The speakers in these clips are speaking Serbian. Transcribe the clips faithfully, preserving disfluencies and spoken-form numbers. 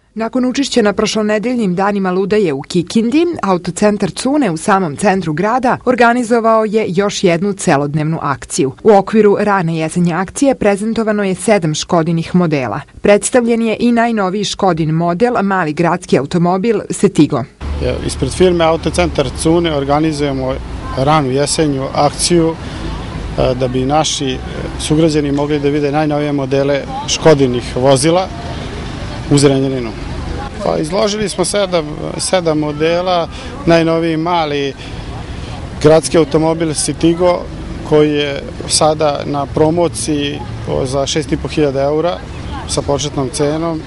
Nakon učešća na prošlonedeljnim danima ludaje u Kikindi, autocentar Cune u samom centru grada organizovao je još jednu celodnevnu akciju. U okviru rane jesenje akcije prezentovano je sedam Škodinih modela. Predstavljen je i najnoviji Škodin model, mali gradski automobil Cetigo. Ispred firme Autocentar Cune organizujemo ranu jesenju akciju da bi naši sugrađani mogli da vide najnovije modele Škodinih vozila u Zrenjaninu. Pa, izložili smo sedam, sedam modela, najnoviji mali gradski automobil Cetigo koji je sada na promociji za šest i po hiljada eura sa početnom cenom.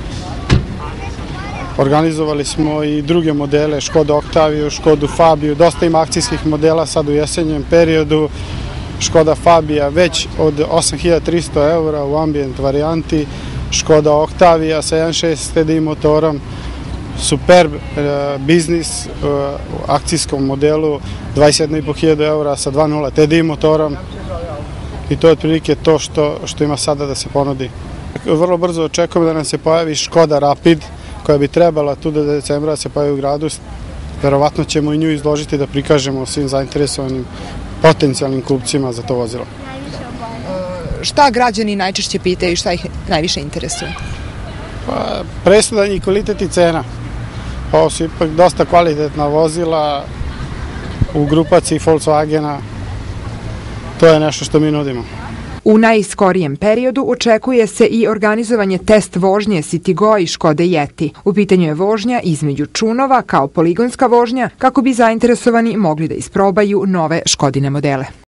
Organizovali smo i druge modele, Škoda Oktaviju, Škodu Fabiju, dosta ima akcijskih modela sad u jesenjem periodu. Škoda Fabija već od osam hiljada trista eura u ambijent varijanti, Škoda Oktavija sa jedan zarez šest T D I motorom, Superb biznis u akcijskom modelu dvadeset jedna i po hiljada eura sa dva nula T D I motorom i to je otprilike to što, što ima sada da se ponudi. Vrlo brzo očekujemo da nam se pojavi Škoda Rapid koja bi trebala tu do decembra da se pojavi u gradu. Verovatno ćemo i nju izložiti da prikažemo svim zainteresovanim potencijalnim kupcima za to vozilo. Šta građani najčešće pitaju i šta ih najviše interesuje? Pa, presudan i kvalitet i cena. Ovo su ipak dosta kvalitetna vozila u grupaciji Volkswagena. To je nešto što mi nudimo. U najskorijem periodu očekuje se i organizovanje test vožnje Cetigo i Škode Yeti. U pitanju je vožnja između čunova kao poligonska vožnja kako bi zainteresovani mogli da isprobaju nove Škodine modele.